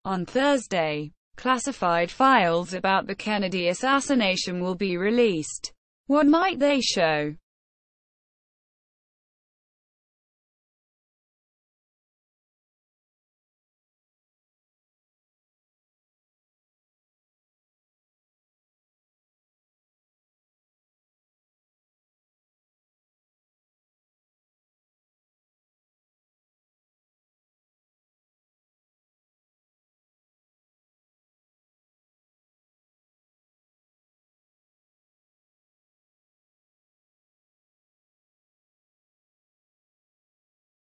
On Thursday, classified files about the Kennedy assassination will be released. What might they show?